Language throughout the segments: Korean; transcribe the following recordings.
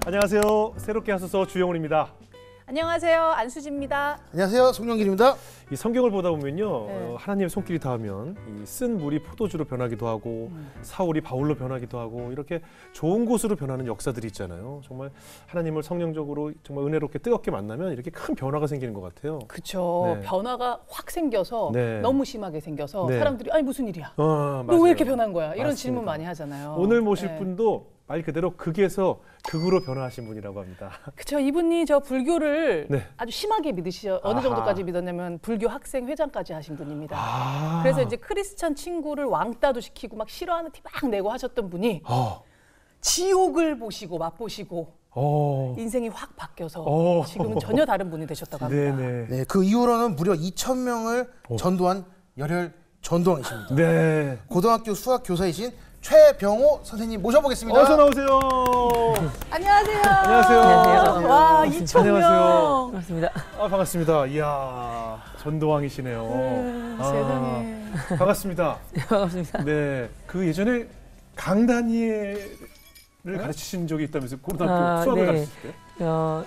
안녕하세요. 새롭게 하소서 주영훈입니다. 안녕하세요. 안수지입니다. 안녕하세요. 송영길입니다. 이 성경을 보다 보면요, 하나님의 손길이 닿으면 이 쓴 물이 포도주로 변하기도 하고 사울이 바울로 변하기도 하고 이렇게 좋은 곳으로 변하는 역사들이 있잖아요. 정말 하나님을 성령적으로 정말 은혜롭게 뜨겁게 만나면 이렇게 큰 변화가 생기는 것 같아요. 그렇죠. 네. 변화가 확 생겨서 네. 너무 심하게 생겨서 네. 사람들이 아니 무슨 일이야? 맞아요. 너 왜 이렇게 변한 거야? 이런 맞습니다. 질문 많이 하잖아요. 오늘 모실 네. 분도 말 그대로 극에서 극으로 변화하신 분이라고 합니다. 그렇죠. 이분이 저 불교를 네. 아주 심하게 믿으시죠. 어느 아하. 정도까지 믿었냐면 불교 학생 회장까지 하신 분입니다. 아. 그래서 이제 크리스찬 친구를 왕따도 시키고 막 싫어하는 티 막 내고 하셨던 분이 지옥을 보시고 맛보시고 인생이 확 바뀌어서 지금은 전혀 다른 분이 되셨다고 합니다. 네네. 네, 그 이후로는 무려 2,000명을 전도한 열혈 전도왕이십니다. 네. 고등학교 수학 교사이신 최병호 선생님 모셔보겠습니다. 어서 나오세요. 안녕하세요. 안녕하세요. 안녕하세요. 와, 2,000명. 안녕하세요. 반갑습니다. 반갑습니다. 이야, 전도왕이시네요. 세상에. 반갑습니다. 네, 반갑습니다. 네, 그 예전에 강다니엘을 가르치신 적이 있다면서 고등학교 수학을 네. 가르칠 때?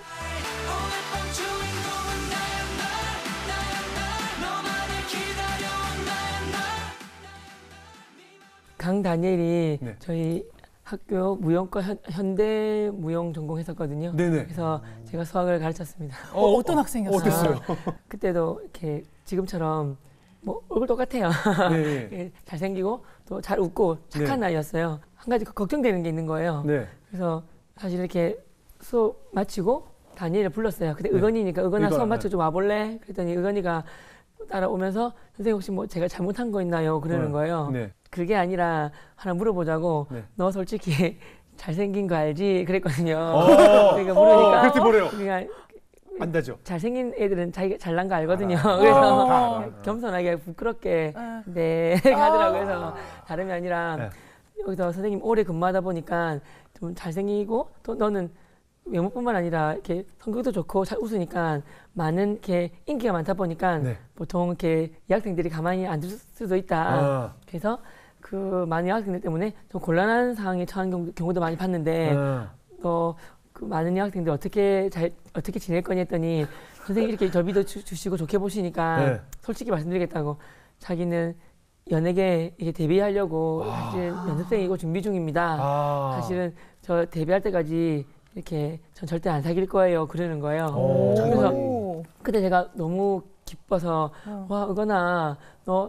강다니엘이 네. 저희 학교 무용과 현대 무용 전공했었거든요. 네네. 그래서 제가 수학을 가르쳤습니다. 어떤 학생이었어요? 어땠어요? 그때도 이렇게 지금처럼 뭐 얼굴 똑같아요. 네. 잘생기고 또 잘 웃고 착한 네. 아이였어요. 한 가지 걱정되는 게 있는 거예요. 네. 그래서 사실 이렇게 수업 마치고 다니엘을 불렀어요. 그때 네. 의건이니까 의건아 의건아, 수업 마쳐 좀 와볼래? 그랬더니 의건이가 따라오면서 선생님 혹시 뭐 제가 잘못한 거 있나요? 그러는 거예요. 네. 그게 아니라 하나 물어보자고. 네. 너 솔직히 잘생긴 거 알지? 그랬거든요. 그러니까 물으니까 그렇게 뭐래요? 그러니까 안다죠. 잘생긴 애들은 자기가 잘난 거 알거든요. 알아. 그래서 다 알아. 겸손하게 부끄럽게 네 하더라고요. 그래서 다름이 아니라 네. 여기서 선생님 오래 근무하다 보니까 좀 잘생기고 또 너는 외모뿐만 아니라 이렇게 성격도 좋고 잘 웃으니까 많은 이렇게 인기가 많다 보니까 네. 보통 이렇게 여학생들이 가만히 안 둘 수도 있다. 그래서 그 많은 여학생들 때문에 좀 곤란한 상황에 처한 경우도 많이 봤는데 또 그 많은 여학생들 어떻게 지낼 거니 했더니 선생님 이렇게 접이도 주시고 좋게 보시니까 네. 솔직히 말씀드리겠다고 자기는 연예계 이게 데뷔하려고 사실 연습생이고 준비 중입니다. 사실은 저 데뷔할 때까지 이렇게 전 절대 안 사귈 거예요. 그러는 거예요. 그래서 그때 제가 너무 기뻐서 와 의건아 너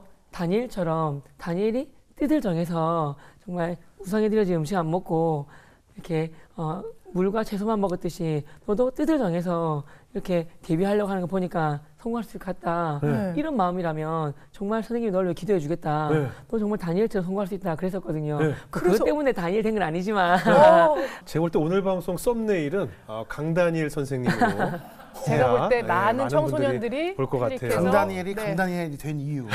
다니엘이 뜻을 정해서 정말 우상에 드려진 음식 안 먹고 이렇게 물과 채소만 먹었듯이 너도 뜻을 정해서 이렇게 데뷔하려고 하는 거 보니까 성공할 수 있겠다. 이런 마음이라면 정말 선생님이 널 위해 기도해 주겠다. 너 정말 다니엘처럼 성공할 수 있다. 그랬었거든요. 그것 때문에 다니엘 된 건 아니지만 제가 볼 때 오늘 방송 썸네일은 강다니엘 선생님으로 제가 볼 때 네, 많은 청소년들이 분들이 볼 것 같아요. 클릭해서 강다니엘이 네. 강다니엘이 된 이유.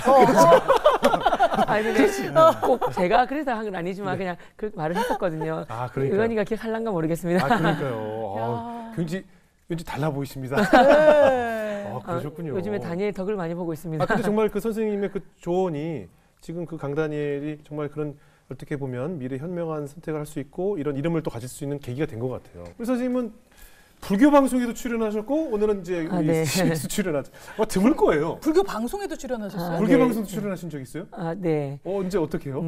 아니 근데 꼭 제가 그래서 한 건 아니지만 그냥 그 말을 했었거든요. 그러니까요. 의원이가 기억할란가 모르겠습니다. 그러니까요. 왠지 달라 보이십니다. 그러셨군요. 요즘에 다니엘 덕을 많이 보고 있습니다. 근데 정말 그 선생님의 그 조언이 지금 그 강다니엘이 정말 그런 어떻게 보면 미래 현명한 선택을 할 수 있고 이런 이름을 또 가질 수 있는 계기가 된 것 같아요. 우리 선생님은 불교 방송에도 출연하셨고 오늘은 이제 네. CBS 출연하죠. 드물 거예요. 불교 방송에도 출연하셨어요? 불교 네. 방송도 출연하신 적 있어요? 네. 언제 어떻게요?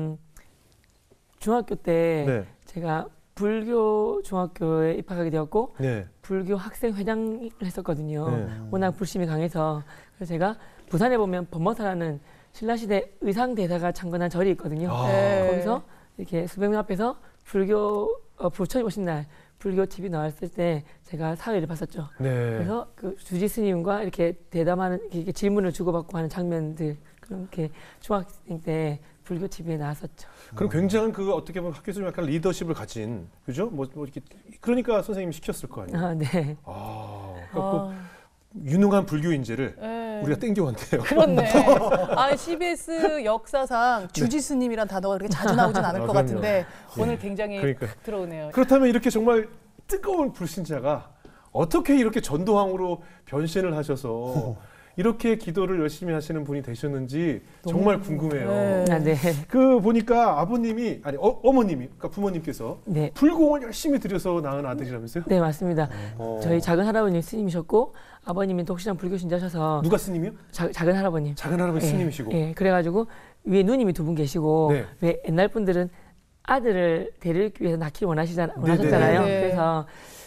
중학교 때 네. 제가 불교 중학교에 입학하게 되었고 네. 불교 학생 회장을 했었거든요. 네. 워낙 불심이 강해서 그래서 제가 부산에 보면 법머사라는 신라시대 의상대사가 창건한 절이 있거든요. 거기서 이렇게 수백 명 앞에서 부처님 오신 날 불교 TV 나왔을 때 제가 사회를 봤었죠. 네. 그래서 그 주지 스님과 이렇게 대담하는 이렇게 질문을 주고받고 하는 장면들 그렇게 중학생 때 불교 TV에 나왔었죠. 그럼 굉장한 그 어떻게 보면 학교에서 좀 약간 리더십을 가진 그죠? 뭐 이렇게 그러니까 선생님이 시켰을 거 아니에요. 네. 그래서 유능한 불교 인재를 우리가 땡겨왔네요. 그렇네. CBS 역사상 주지 스님이란 단어가 그렇게 자주 나오진 않을 것 그럼요. 같은데 오늘 굉장히 그러니까요. 탁 들어오네요. 그렇다면 이렇게 정말 뜨거운 불신자가 어떻게 이렇게 전도왕으로 변신을 하셔서 이렇게 기도를 열심히 하시는 분이 되셨는지 정말 궁금해요. 네. 아, 네. 그 보니까 아버님이 아니 어머님이 그러니까 부모님께서 네. 불공을 열심히 들여서 낳은 아들이라면서요? 네, 맞습니다. 저희 작은 할아버님 스님이셨고 아버님이 독실한 불교 신자셔서 누가 스님이요? 작은 할아버님. 작은 할아버지 예, 스님이시고. 예, 그래가지고 위에 누님이 두 분 계시고 네. 왜 옛날 분들은 아들을 데리기 위해서 낳기를 원하셨잖아요. 네. 그래서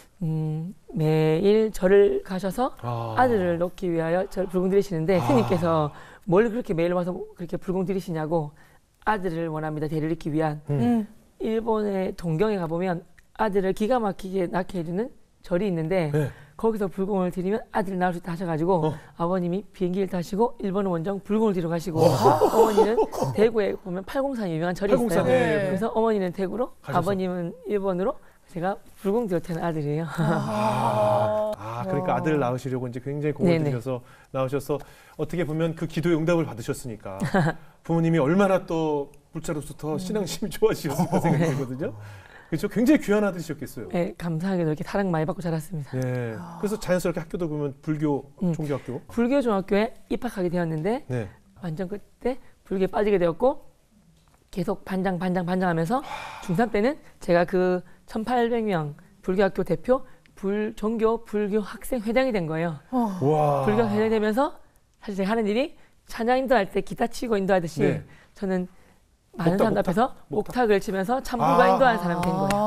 매일 절을 가셔서 아들을 놓기 위하여 절 불공 들이시는데 스님께서 뭘 그렇게 매일 와서 그렇게 불공 들이시냐고 아들을 원합니다. 데리기 위한. 일본의 동경에 가보면 아들을 기가 막히게 낳게 해주는 절이 있는데 네. 거기서 불공을 드리면 아들이 나올 수 있다 하셔가지고 아버님이 비행기를 타시고 일본 원정 불공을 드리러 가시고 어머니는 대구에 보면 팔공산이 유명한 절이 있어요. 팔공산, 네. 그래서 어머니는 대구로 가셔서. 아버님은 일본으로 제가 불공 드렸다는 아들이에요. 그러니까 아들을 낳으시려고 이제 굉장히 공을 네네. 들여서 나오셔서 어떻게 보면 그 기도의 응답을 받으셨으니까 부모님이 얼마나 또 불자로서 더 신앙심이 좋아지셨을까 생각이 들거든요. 그렇죠. 굉장히 귀한 아들이셨겠어요. 네, 감사하게도 이렇게 사랑 많이 받고 자랐습니다. 네. 그래서 자연스럽게 학교도 보면 불교 종교학교. 불교 중학교에 입학하게 되었는데 네. 완전 그때 불교에 빠지게 되었고 계속 반장하면서 중3 때는 제가 그 1800명 불교학교 대표 종교 불교 학생 회장이 된 거예요. 와. 불교 회장이 되면서 사실 제가 하는 일이 찬양 인도할 때 기타 치고 인도하듯이 네. 저는 많은 사람 앞에서 목탁을 치면서 참불과 인도하는 사람이 된 거예요.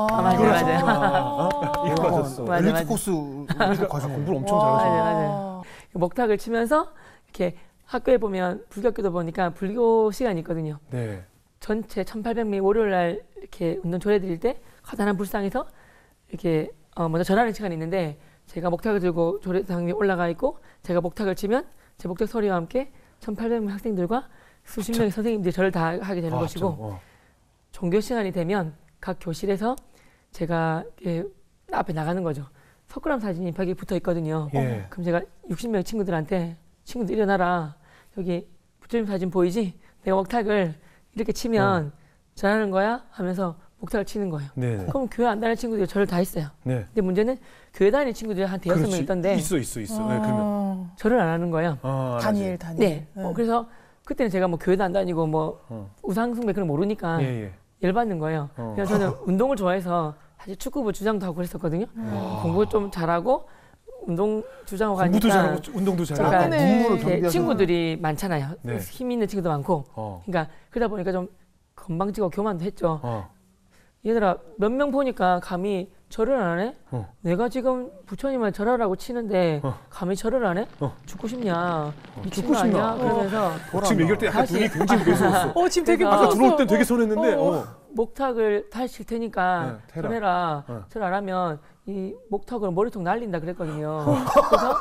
맞아요. 이거 가셨어. 맞아. 엘리트 코스 과정 공부를 엄청 잘하시네. 맞아요. 목탁을 치면서 이렇게 학교에 보면 불교학교도 보니까 불교 시간이 있거든요. 네. 전체 1800명 월요일 날 이렇게 운동 조례 드릴 때 커다란 불상에서 이렇게 먼저 전하는 시간이 있는데 제가 목탁을 들고 조례상에 올라가 있고 제가 목탁을 치면 제 목탁 소리와 함께 1800명 학생들과 수십 명의 선생님들이 저를 다 하게 되는 것이고 종교 시간이 되면 각 교실에서 제가 앞에 나가는 거죠. 석굴암 사진이 벽에 붙어 있거든요. 예. 그럼 제가 60명의 친구들한테 친구들 일어나라. 여기 부처님 사진 보이지? 내가 목탁을 이렇게 치면 잘하는 거야? 하면서 목탁을 치는 거예요. 네. 그럼 교회 안 다니는 친구들이 저를 다 했어요. 네. 근데 문제는 교회 다니는 친구들이 한 대여섯 명 있던데 있어. 네, 그러면. 저를 안 하는 거예요. 다니엘. 네. 그래서 그때는 제가 뭐 교회도 안 다니고 뭐 우상숭배 그런 거 모르니까 예. 열받는 거예요. 그래서 저는 운동을 좋아해서 사실 축구부 주장도 하고 그랬었거든요. 공부 좀 잘하고 운동 주장하고 가니까 공부도 잘하고 운동도 잘하고. 그러니까 문무를 제 경비하시는 친구들이 많잖아요. 네. 힘 있는 친구도 많고. 그러니까 그러다 보니까 좀 건방지고 교만도 했죠. 얘들아 몇 명 보니까 감히 절을 안 하네? 내가 지금 부처님을 절하라고 치는데 감히 절을 안 해? 죽고 싶냐? 미친 거 아니야? 그러면서 지금 얘기할 때 약간 다시- 눈이 굉장히 매서웠어. 지금 되게 아까 무서웠어. 들어올 땐 되게 선했는데 목탁을 다시 칠 테니까 네, 해라. 해라. 절 안 하면 이 목탁을 머리통 날린다 그랬거든요. 그래서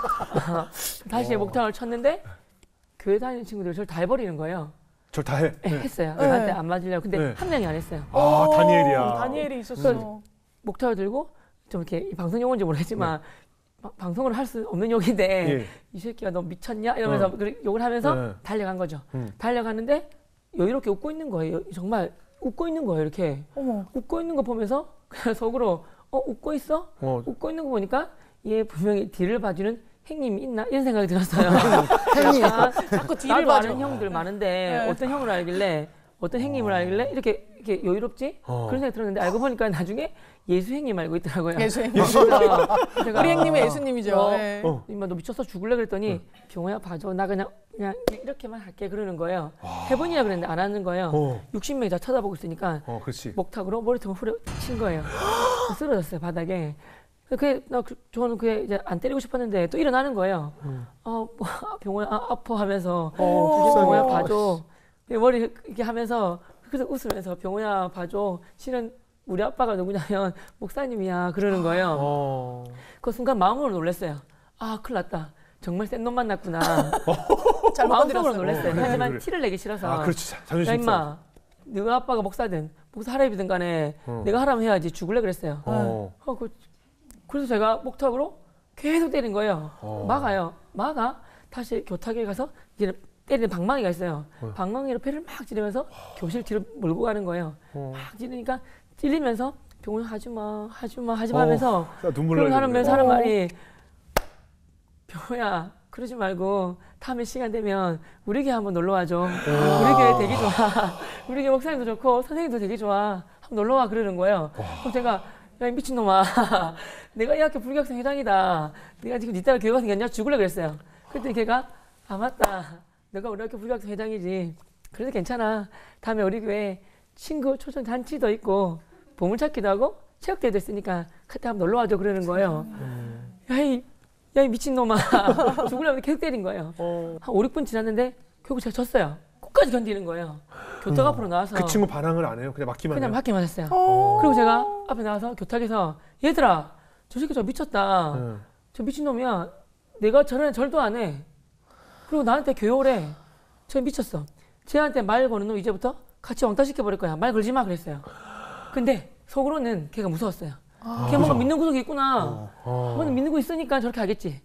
다시 목탁을 쳤는데 교회 다니는 친구들이 저를 다 해버리는 거예요. 저 다 해. 네, 했어요. 나한테 안 맞으려고. 근데 네. 한 명이 안 했어요. 다니엘이야. 다니엘이 있었어. 목탁을 들고 좀 이렇게 방송 용어인지 모르겠지만 방송을 할 수 없는 욕인데 예. 이 새끼야 너 미쳤냐 이러면서 욕을 하면서 달려간 거죠. 달려가는데 여유롭게 웃고 있는 거예요. 정말 웃고 있는 거예요. 이렇게 웃고 있는 거 보면서 그냥 속으로 웃고 있어? 웃고 있는 거 보니까 얘 분명히 뒤를 봐주는 행님이 있나 이런 생각이 들었어요. 행님. 자꾸 뒤를 나도 봐줘. 아는 형들 많은데 어떤 형을 알길래 어떤 행님을 알길래 이렇게 여유롭지? 그런 생각이 들었는데 알고 보니까 나중에 예수 행님 알고 있더라고요. 예수 행님. 그래서 제가 우리 행님은 예수님이죠. 네. 임마 너 미쳤어 죽을래 그랬더니 병호야 봐줘 나 그냥 이렇게만 할게 그러는 거예요. 해보니라 그랬는데 안 하는 거예요. 60명이 다 쳐다보고 있으니까 그렇지. 목탁으로 머리통을 후려친 거예요. 쓰러졌어요 바닥에. 저는 그게 이제 안 때리고 싶었는데 또 일어나는 거예요. 병호야 아파 하면서 병호야 봐줘. 머리 이렇게 하면서 그래서 웃으면서 병호야 봐줘. 실은 우리 아빠가 누구냐면 목사님이야 그러는 거예요. 그 순간 마음으로 놀랐어요. 큰일 났다. 정말 센 놈 만났구나. 마음속으로 놀랐어요. 하지만 그래. 티를 내기 싫어서. 그렇지. 야 자존심 싸움. 임마 네가 아빠가 목사든 목사 하랍이든 간에 내가 하라면 해야지 죽을래 그랬어요. 그래서 제가 목탁으로 계속 때린 거예요. 막아요. 막아. 다시 교탁에 가서 이제 때리는 방망이가 있어요. 방망이로 패를 막 찌르면서 교실 뒤로 몰고 가는 거예요. 막 찌르니까 찔리면서 병원 하지마 하면서 눈물 그걸 나게 하는 말이 병호야 그러지 말고 다음에 시간 되면 우리 교회 한번 놀러 와줘. 우리 교회 되게 좋아. 우리 교회 목사님도 좋고 선생님도 되게 좋아. 한번 놀러 와 그러는 거예요. 그럼 제가 야, 이 미친놈아. 내가 이 학교 불교학생 회장이다. 내가 지금 니 따라 교회가 생겼냐? 죽을래 그랬어요. 그랬더니 걔가 아 맞다. 내가 우리 학교 불교학생 회장이지. 그래도 괜찮아. 다음에 우리 교회 친구 초청 잔치도 있고 보물찾기도 하고 체육대회도 있으니까 그때 한번 놀러 와줘 그러는 거예요. 야, 이 미친놈아. 죽으려면 계속 때린 거예요. 한 5, 6분 지났는데 결국 제가 졌어요. 끝까지 견디는 거예요. 교탁 앞으로 나와서 그 친구 반항을 안 해요? 그냥 맞기만 해요? 그냥 맞기만 했어요. 그리고 제가 앞에 나와서 교탁에서 얘들아 저 새끼 저 미쳤다. 저 미친놈이야. 내가 저런 애 절도 안 해. 그리고 나한테 교회 오래. 저 미쳤어. 쟤한테 말 거는 놈 이제부터 같이 왕따 시켜버릴 거야. 말 걸지 마 그랬어요. 근데 속으로는 걔가 무서웠어요. 걔 뭔가 믿는 구석이 있구나. 뭔가 믿는 거 있으니까 저렇게 하겠지.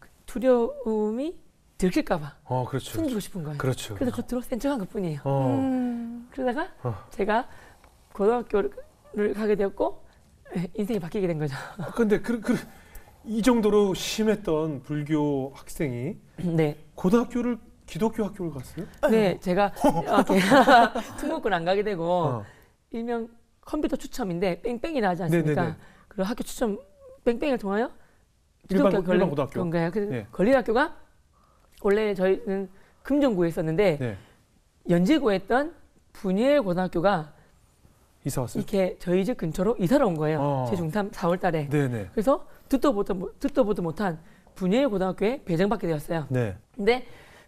두려움이 들킬까봐 그렇죠. 숨기고 싶은 거예요. 그렇죠. 그래서 겉으로 센 척한 것뿐이에요. 그러다가 제가 고등학교를 가게 되었고 인생이 바뀌게 된 거죠. 근데 이 정도로 심했던 불교 학생이 네. 고등학교를 기독교 학교를 갔어요? 네, 제가 특목고를 안 가게 되고 일명 컴퓨터 추첨인데 뺑뺑이 나지 않습니까? 네네네. 그리고 학교 추첨 뺑뺑이를 통하여 일반 고등학교. 그런가요? 그래서 네. 걸린 학교가 원래 저희는 금정구에 있었는데 네. 연제구에 있던 분이엘 고등학교가 이사 왔어요? 이렇게 저희 집 근처로 이사를 온 거예요. 제 중3 4월 달에. 네네. 그래서 듣도 보도 못한 분이엘 고등학교에 배정받게 되었어요. 네. 근데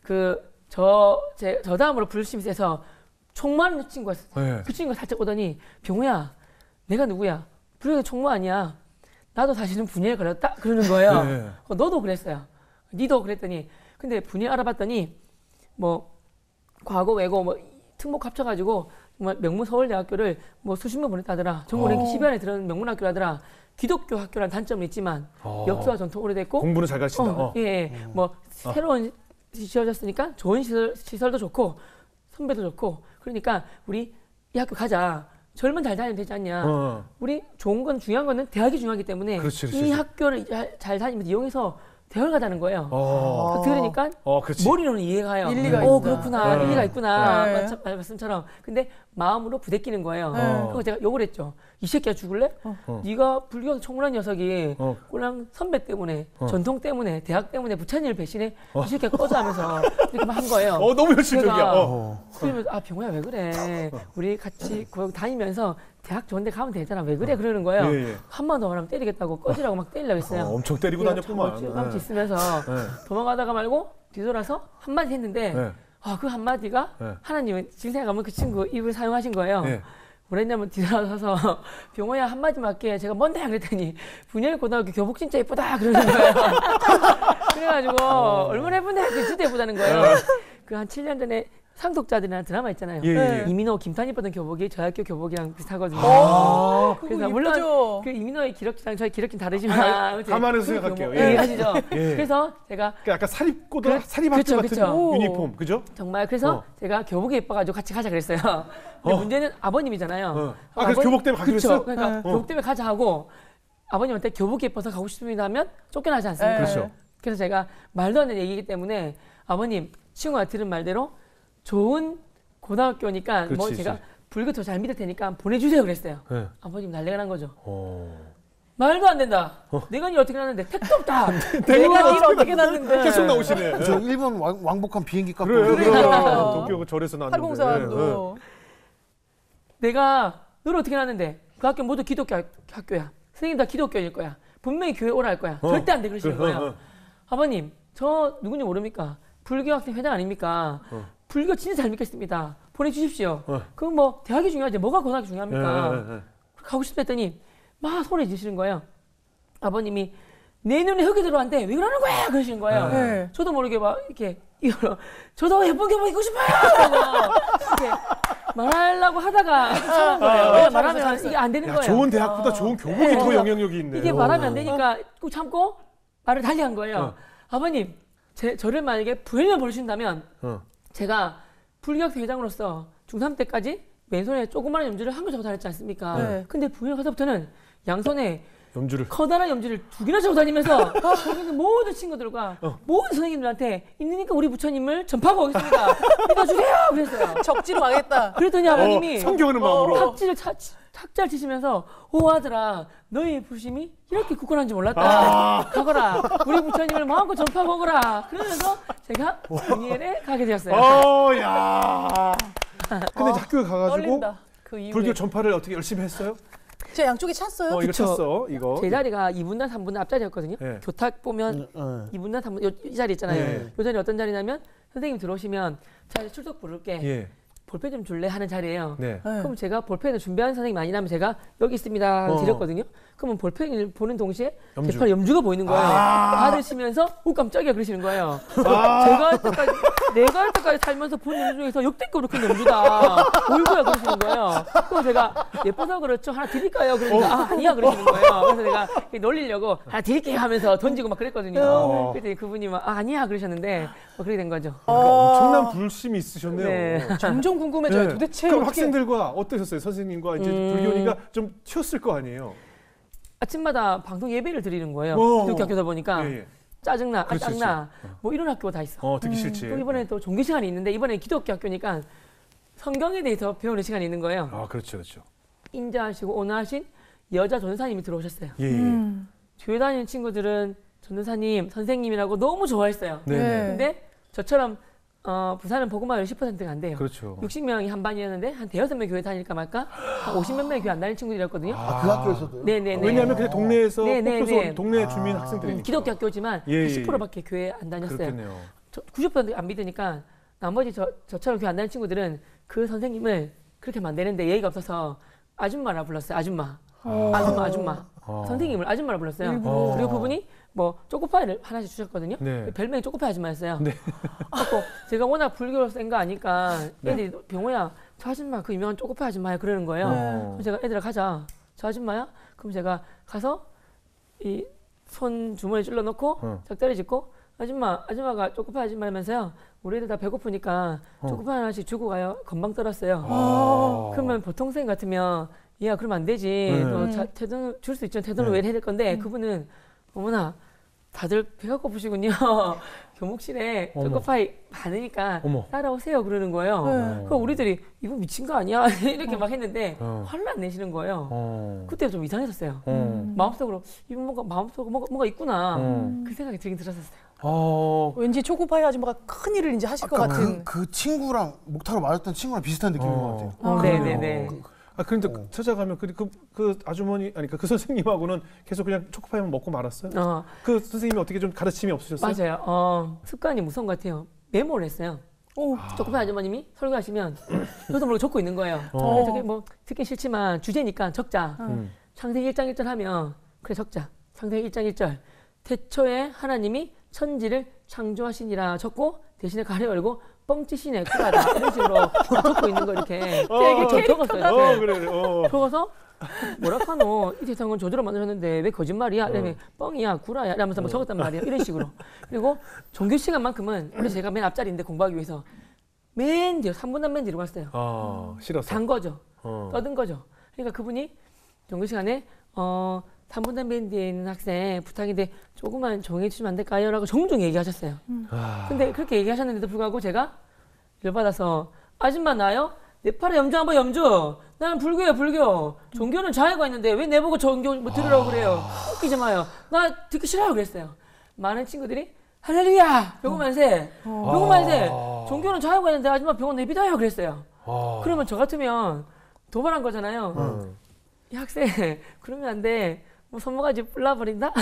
저 다음으로 불심이 세서 총무하는 친구가 있었어요. 네. 그 친구가 살짝 오더니 병우야 내가 누구야? 불교계 총무 아니야. 나도 사실은 분이엘 걸렸다 그러는 거예요. 네. 너도 그랬어요. 니도 그랬더니 근데 분이엘 알아봤더니 뭐 과거 외고 뭐 특목 합쳐가지고 정말 명문 서울대학교를 뭐 수십명 보냈다더라. 전국 랭킹 10위 안에 들어가는 명문 학교라더라. 기독교 학교라는 단점은 있지만 역사와 전통 오래됐고 공부는 잘 가르친다. 뭐 새로운 지어졌으니까 좋은 시설도 좋고 선배도 좋고 그러니까 우리 이 학교 가자. 절만 잘 다니면 되지 않냐. 우리 좋은 건 중요한 거는 대학이 중요하기 때문에 그렇지. 이 학교를 잘 다니면서 이용해서 대학을 가자는 거예요. 들으니까 머리로는 이해가요. 일리가 있구나. 그렇구나. 일리가 있구나. 말씀처럼. 근데 마음으로 부대끼는 거예요. 그래서 제가 욕을 했죠. 이 새끼야 죽을래? 네가 불교 청문한 녀석이 꼴랑 선배 때문에 전통 때문에 대학 때문에 부처님을 배신해 이 새끼야 꺼져 하면서 이렇게 막 한 거예요. 너무 현실적이야. 그러면서 병우야 왜 그래? 우리 같이 거기 다니면서 대학 좋은 데 가면 되잖아. 왜 그래? 그러는 거예요. 한 번 더 말하면 때리겠다고 꺼지라고 막 때리려고 했어요. 엄청 때리고 다녔구만. 깜짝 있으면서 도망가다가 말고 뒤돌아서 한마디 했는데 그 한마디가 하나님은 지금 생각하면 그 친구 입을 사용하신 거예요. 뭐랬냐면 뒤돌아서서 병호야 한마디만 할게. 제가 뭔데 그랬더니 분이엘 고등학교 교복 진짜 예쁘다 그러는 거예요. 그래가지고 얼마나 예쁜데 그 진짜 예쁘다는 거예요. 그 한 7년 전에 상속자들이라는 드라마 있잖아요. 이민호, 김탄희 입었던 교복이 저희 학교 교복이랑 비슷하거든요. 그래서 물론 그 이민호의 기럭지랑 저희 기럭지는 다르지만 감안해서 생각할게요. 이해하시죠? 그래서 제가 약간 사립고등 사립학교 같은 유니폼, 그죠? 정말 그래서 제가 교복이 예뻐가지고 같이 가자 그랬어요. 근데 문제는 아버님이잖아요. 그래서 교복 때문에 가기로 했어요? 그러니까 교복 때문에 가자 하고 아버님한테 교복이 예뻐서 가고 싶습니다 하면 쫓겨나지 않습니까? 그렇죠. 그래서 제가 말도 안 되는 얘기이기 때문에 아버님 친구가 들은 말대로 좋은 고등학교니까 뭐 제가 불교 더 잘 믿을 테니까 보내주세요 그랬어요. 아버님 난리가 난 거죠. 말도 안 된다. 내가 일 어떻게 났는데 택도 없다. 내가 일 어떻게 났는데. 계속 나오시네. 저 일본 왕복한 비행기 값도 도쿄 절에서 나왔는데. 팔공사도. 내가 널 어떻게 났는데 그 학교 모두 기독교 학교야. 선생님 다 기독교일 거야. 분명히 교회 오라 할 거야. 절대 안 돼 그러시는 거예요. 아버님 저 누군지 모릅니까? 불교 학생 회장 아닙니까? 불교 진짜 잘 믿겠습니다. 보내주십시오. 그럼 뭐 대학이 중요하지 뭐가 고등학교 중요합니까? 가고 싶다 했더니 막 소리 지르시는 거예요. 아버님이 내 눈에 흙이 들어왔는데 왜 그러는 거야? 그러시는 거예요. 저도 모르게 막 이렇게 저도 예쁜 교복 입고 싶어요! 이렇게 말하려고 하다가 참은 거예요. 말하면 이게 안 되는 거예요. 좋은 대학보다 좋은 교복이 더 영향력이 있네. 이게 말하면 안 되니까 꼭 참고 말을 달리 한 거예요. 아버님 저를 만약에 부회장을 보내신다면 제가 불교학생 회장으로서 중3 때까지 맨손에 조그마한 염주를 한 거 적어 다녔지 않습니까? 근데 부회장 가서부터는 양손에 염주를. 커다란 염주를 2개나 차고 다니면서 거기 있는 모든 친구들과 모든 선생님들한테 있으니까 우리 부처님을 전파하고 오겠습니다. 믿어주세요. 그랬어요. 적지로 가겠다. 그랬더니 아버님이 성경하는 마음으로. 탁자를 치시면서 오 아들아 너희 부심이 이렇게 굳건한 줄 몰랐다. 가거라. 우리 부처님을 마음껏 전파하고 오거라. 그러면서 제가 다니엘에 가게 되었어요. 야. 근데 이제 학교에 가가지고 떨린다. 그 이후에. 불교 전파를 어떻게 열심히 했어요? 제가 양쪽에 찼어요. 이거 찼어. 이거. 제 자리가 2분단 3분단 앞자리였거든요. 네. 교탁 보면 2분단 3분단 이 자리 있잖아요. 네. 이 자리 어떤 자리냐면 선생님 들어오시면 자 출석 부를게. 예. 볼펜 좀 줄래 하는 자리예요. 네. 그럼 제가 볼펜을 준비하는 선생님이 아니라면 제가 여기 있습니다 드렸거든요. 그러면 볼펜을 보는 동시에 염주. 제 팔에 염주가 보이는 거예요. 받으시면서 오 깜짝이야 그러시는 거예요. 제가 할 때까지 내가 할 때까지 살면서 본 염주 중에서 역대급으로 큰 염주다. 보이고야 그러시는 거예요. 그래서 제가 예뻐서 그렇죠. 하나 드릴까요? 그러니까 아니야 그러시는 거예요. 그래서 내가 놀리려고 하나 드릴게요 하면서 던지고 막 그랬거든요. 그랬더니 그분이 막 아니야 그러셨는데 그렇게 된 거죠. 그러니까 엄청난 불심이 있으셨네요. 네. 점점 궁금해져요. 네. 도대체 그럼 어떻게 학생들과 어떠셨어요? 선생님과 이제 불교니까 좀 튀었을 거 아니에요. 아침마다 방송 예배를 드리는 거예요. 기독교 학교다 보니까 예, 예. 짜증나, 그렇지, 짱나 뭐 이런 학교가 다 있어. 듣기 싫지. 또 이번에 또 종교 시간이 있는데 이번에 기독교 학교니까 성경에 대해서 배우는 시간이 있는 거예요. 아, 그렇죠, 그렇죠. 인자하시고 온화하신 여자 전도사님이 들어오셨어요. 예, 예. 교회 다니는 친구들은 전도사님, 선생님이라고 너무 좋아했어요. 네. 근데 저처럼 부산은 복음화율 10%가 안 돼요. 그렇죠. 60명이 한 반이었는데 한 대여섯 명 교회 다닐까 말까 한 50몇 명이 교회 안 다니는 친구들이었거든요. 그 학교에서도요? 네네네. 왜냐하면 그냥 동네에서 네네네. 뽑혀서 동네 주민 학생들이니까. 기독교 학교지만 예, 예, 10%밖에 교회 안 다녔어요. 그렇겠네요. 90%안 믿으니까 나머지 저처럼 교회 안 다니는 친구들은 그 선생님을 그렇게 만드는데 예의가 없어서 아줌마라 불렀어요. 아줌마. 아줌마. 선생님을 아줌마라 불렀어요. 그리고 그분이 뭐 초코파이를 하나씩 주셨거든요. 네. 별명이 초코파이 아줌마였어요. 네. 그래서 제가 워낙 불교로 센 거 아니까 애들이 병호야 저 아줌마 그 유명한 초코파이 아줌마야 그러는 거예요. 그럼 제가 애들아 가자. 저 아줌마야? 그럼 제가 가서 이 손 주머니에 찔러놓고 짝다리 짚고 아줌마가 초코파이 아줌마라면서요. 우리 애들 다 배고프니까 초코파이 하나씩 주고 가요. 건방 떨었어요. 그러면 보통 선생님 같으면 야 그러면 안 되지. 너 태도는 줄 수 있죠. 태도는 왜 해야 될 건데 그분은 어머나 다들 배가 고프시군요. 교목실에 초코파이 많으니까 어머. 따라오세요 그러는 거예요. 그럼 우리들이 이거 미친 거 아니야? 이렇게 막 했는데 화를 안 내시는 거예요. 그때 좀 이상했었어요. 마음속으로 이분 마음속으로 뭔가 있구나. 그 생각이 들긴 들었었어요. 왠지 초코파이 아줌마가 큰 일을 이제 하실 것 같은. 그 친구랑 목타로 맞았던 친구랑 비슷한 느낌인 것 같아요. 네네네. 그런데 찾아가면 그 아주머니 아니 그 선생님하고는 계속 그냥 초코파이만 먹고 말았어요. 그 선생님이 어떻게 좀 가르침이 없으셨어요? 맞아요. 습관이 무서운 것 같아요. 메모를 했어요. 초코파이 아주머님이 설교하시면 저도 모르게 적고 있는 거예요. 저게 뭐 듣기 싫지만 주제니까 적자. 창세기 1장 1절 하면 그래 적자. 창세기 1장 1절 태초에 하나님이 천지를 창조하시니라 적고 대신에 가려 열고 뻥치시네 쿨하다 이런 식으로 적고 있는 거 이렇게 적었어요. 그래. 적어서 뭐라카노 이 세상은 저주로 만들었는데 왜 거짓말이야? 이러면 뻥이야 구라야 이러면서 막 적었단 말이에요. 이런 식으로. 그리고 종교 시간만큼은 원래 제가 맨 앞자리인데 공부하기 위해서 맨 뒤로 3분단 맨 뒤로 갔어요. 싫어서. 단 거죠. 떠든 거죠. 그러니까 그분이 종교 시간에 3분단 맨 뒤에 있는 학생 부탁인데 조금만 정해 주시면 안 될까요? 라고 종종 얘기하셨어요. 근데 그렇게 얘기하셨는데도 불구하고 제가 열받아서 아줌마 나요? 내 팔에 염주 한번 염주. 나는 불교예요 불교. 종교는 자유가 있는데 왜 내보고 종교 뭐 들으라고 그래요. 웃기지 마요. 나 듣기 싫어요 그랬어요. 많은 친구들이 할렐루야 병원 만세 병원 만세. 종교는 자유가 있는데 아줌마 병원 내비둬요 그랬어요. 그러면 저 같으면 도발한 거잖아요. 이 학생 그러면 안 돼. 뭐 손모가지 불나버린다?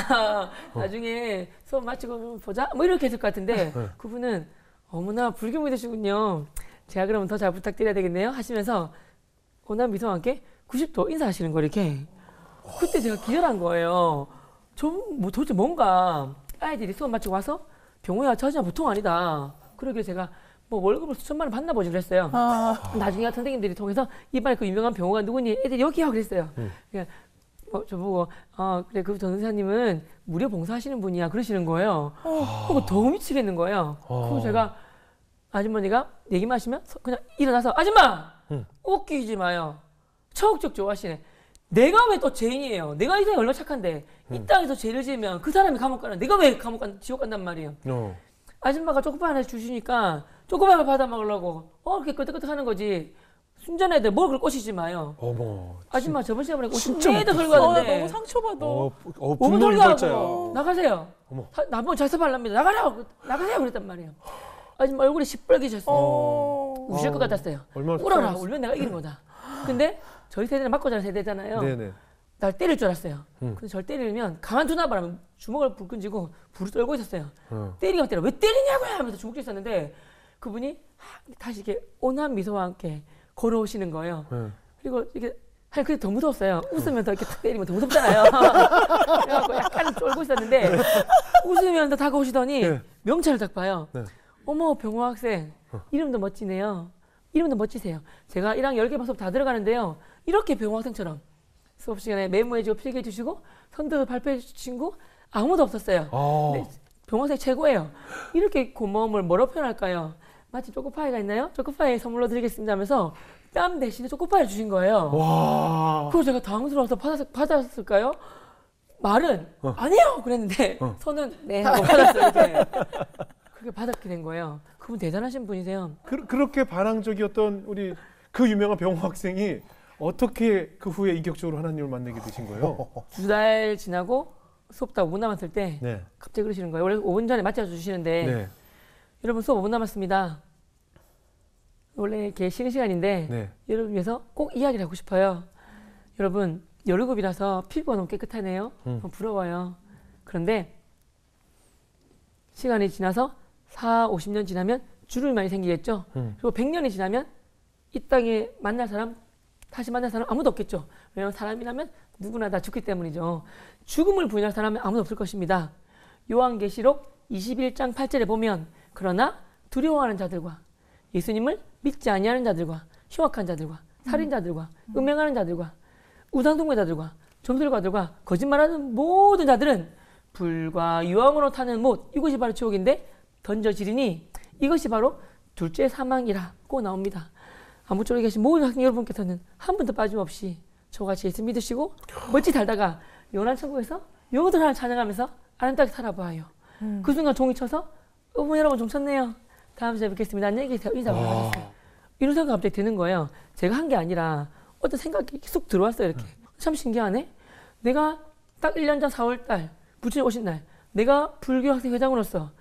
나중에 수업 마치고 보자? 뭐 이렇게 했을 것 같은데 그분은 어머나 불교 믿으시군요. 제가 그러면 더 잘 부탁드려야 되겠네요 하시면서 온화한 미소와 함께 90도 인사하시는 거 이렇게. 그때 제가 기절한 거예요. 뭐 도대체 뭔가 아이들이 수업 마치고 와서 병호야 저 아줌마 보통 아니다. 그러길래 제가 뭐 월급을 수천만 원 받나 보지 그랬어요. 나중에 선생님들이 통해서 이번에 그 유명한 병호가 누구니? 애들이 여기야 그랬어요. 그러니까 저보고 그래 그 전도사님은 무료 봉사하시는 분이야 그러시는 거예요. 그거 더 미치겠는 거예요. 그래서 제가 아주머니가 얘기만 하시면 그냥 일어나서 아줌마 웃기지 마요. 척척 좋아하시네. 내가 왜 또 죄인이에요? 내가 이 사람이 얼마나 착한데 이 땅에서 죄를 지으면 그 사람이 감옥 가는 내가 왜 지옥 간단 말이에요. 아줌마가 초코파이 하나 주시니까 초코파이를 받아 먹으려고 이렇게 끄덕끄덕 하는 거지. 순전 애들 뭘 그걸 꼬시지 마요. 어머. 아줌마 저번 시간에 진짜 50m 걸고 왔는데 너무 상처받아. 분노 유발자야. 나가세요. 나보고 잘 써발랍니다. 나가세요 그랬단 말이에요. 아줌마 얼굴이 시뻘개졌어요. 우실 것 같았어요. 울어라. 울면 내가 이기는 거다. 근데 저희 세대는 맞고 자란 세대잖아요. 네네. 날 때릴 줄 알았어요. 근데 저를 때리면 가만두나 바라면 주먹을 불 끈지고 불을 떨고 있었어요. 때리면 때려. 왜 때리냐고요 하면서 주먹 쥐고 있었는데 그분이 다시 이렇게 온화한 미소와 함께 걸어오시는 거예요. 그리고 이게 그게 더 무서웠어요. 웃으면서 이렇게 탁 때리면 더 무섭잖아요. 그래갖고 약간 쫄고 있었는데 웃으면서 다가오시더니 명찰을 딱 봐요. 어머 병호 학생 이름도 멋지네요. 이름도 멋지세요. 제가 1학년 10개 수업 다 들어가는데요. 이렇게 병호 학생처럼 수업 시간에 메모해주고 필기해주시고 선두도 발표해주신 친구 아무도 없었어요. 근데 병호 학생 최고예요. 이렇게 고마움을 뭐로 표현할까요? 마치 초코파이가 있나요? 초코파이 선물로 드리겠습니다 하면서 뺨 대신에 초코파이를 주신 거예요. 그래서 제가 당황스러워서 받았을까요? 말은 아니요 그랬는데 손은 네 하고 받았어요. 이렇게. 그렇게 받았게 된 거예요. 그분 대단하신 분이세요. 그렇게 반항적이었던 우리 그 유명한 병호 학생이 어떻게 그 후에 인격적으로 하나님을 만나게 되신 거예요? 2달 지나고 수업 다 5분 남았을 때 네. 갑자기 그러시는 거예요. 원래 5분 전에 맞춰주시는데 네. 여러분 수업 5분 남았습니다. 원래 이렇게 쉬는 시간인데 네. 여러분 위해서 꼭 이야기를 하고 싶어요. 여러분 17이라서 피부가 너무 깨끗하네요. 부러워요. 그런데 시간이 지나서 50년 지나면 주름이 많이 생기겠죠. 그리고 100년이 지나면 이 땅에 다시 만날 사람 아무도 없겠죠. 왜냐하면 사람이라면 누구나 다 죽기 때문이죠. 죽음을 부인할 사람은 아무도 없을 것입니다. 요한계시록 21장 8절에 보면 그러나 두려워하는 자들과 예수님을 믿지 아니하는 자들과 흉악한 자들과 살인자들과 음행하는 자들과 우상숭배자들과 점술가들과 거짓말하는 모든 자들은 불과 유황으로 타는 못, 이것이 바로 지옥인데 던져지리니 이것이 바로 둘째 사망이라고 나옵니다. 아무쪼록 계신 모든 학생 여러분께서는 한 번도 빠짐없이 저같이 예수 믿으시고 멋지 살다가 영원한 천국에서 영원한 하나님 찬양하면서 아름답게 살아봐요. 그 순간 종이 쳐서 어머 여러분 종 쳤네요. 다음 주에 뵙겠습니다. 안녕히 계세요. 인사를 받았어요. 이런 생각이 갑자기 드는 거예요. 제가 한 게 아니라 어떤 생각이 쑥 들어왔어요. 이렇게. 참 신기하네. 내가 딱 1년 전 4월달 부처님 오신 날 내가 불교 학생 회장으로서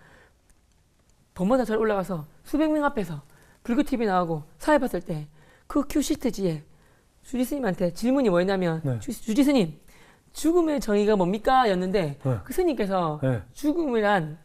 법문사 절 올라가서 수백 명 앞에서 불교 TV 나오고 사회 봤을 때 그 큐시트지에 주지 스님한테 질문이 뭐였냐면 네. 주지 스님 죽음의 정의가 뭡니까? 였는데 그 스님께서 죽음이란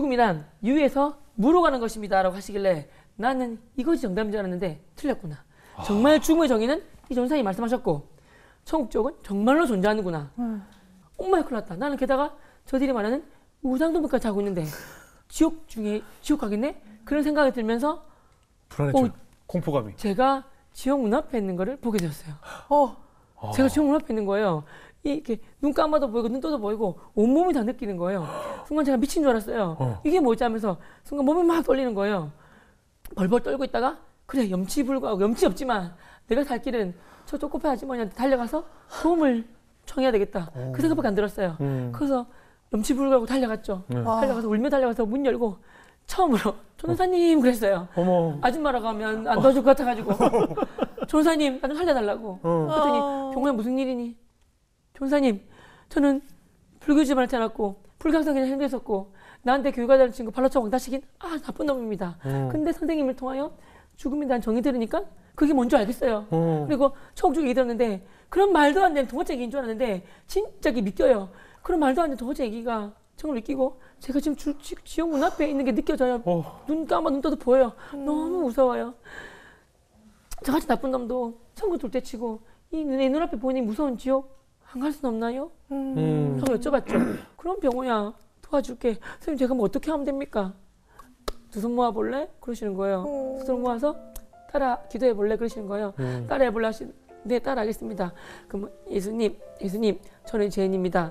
유에서 무로 가는 것입니다 라고 하시길래 나는 이것이 정답인 줄 알았는데 틀렸구나. 정말 죽음의 정의는 이 전사님이 말씀하셨고 천국 쪽은 정말로 존재하는구나. 엄마야 큰일 났다. 나는 게다가 저들이 말하는 우상도물까지 하고 있는데 지옥 가겠네? 그런 생각이 들면서 불안했죠. 공포감이. 제가 지옥 문 앞에 있는 거를 보게 되었어요. 제가 지옥 문 앞에 있는 거예요. 이렇게 눈 감아도 보이고 눈 떠도 보이고 온몸이 다 느끼는 거예요. 순간 제가 미친 줄 알았어요. 이게 뭐지 하면서 순간 몸이 막 떨리는 거예요. 벌벌 떨고 있다가 그래 염치불구하고 염치 없지만 내가 살 길은 저 초코파이 아주머니한테 달려가서 도움을 청해야 되겠다. 그 생각밖에 안 들었어요. 그래서 염치불구하고 달려갔죠. 달려가서 울며 달려가서 문 열고 처음으로 전도사님 그랬어요. 어머. 아줌마라고 하면 안 도와줄 것 같아가지고 전도사님 나 좀 살려달라고. 그랬더니 병호야 무슨 일이니? 전도사님 저는 불교 집안을 태어났고 불경성이나 행동했었고 나한테 교육하자는 친구 발로 쳐 왕따시킨 나쁜 놈입니다. 근데 선생님을 통하여 죽음에 대한 정의 들으니까 그게 뭔지 알겠어요. 그리고 천국 얘기 들었는데 그런 말도 안 되는 동화책 얘기인 줄 알았는데 진짜 믿겨요. 그런 말도 안 되는 동화책 얘기가 정말 느끼고 제가 지금 지옥 문 앞에 있는 게 느껴져요. 눈 감아 눈 떠도 보여요. 너무 무서워요. 저같이 나쁜 놈도 천국 둘째 치고 내 눈앞에 보이는 무서운 지옥 안 갈 수는 없나요? 하고 여쭤봤죠. 그럼 병호야 도와줄게. 선생님 제가 뭐 어떻게 하면 됩니까? 두 손 모아볼래? 그러시는 거예요. 두 손 모아서 따라 기도해볼래? 그러시는 거예요. 따라해볼래? 네 따라하겠습니다. 그럼 예수님 저는 죄인입니다.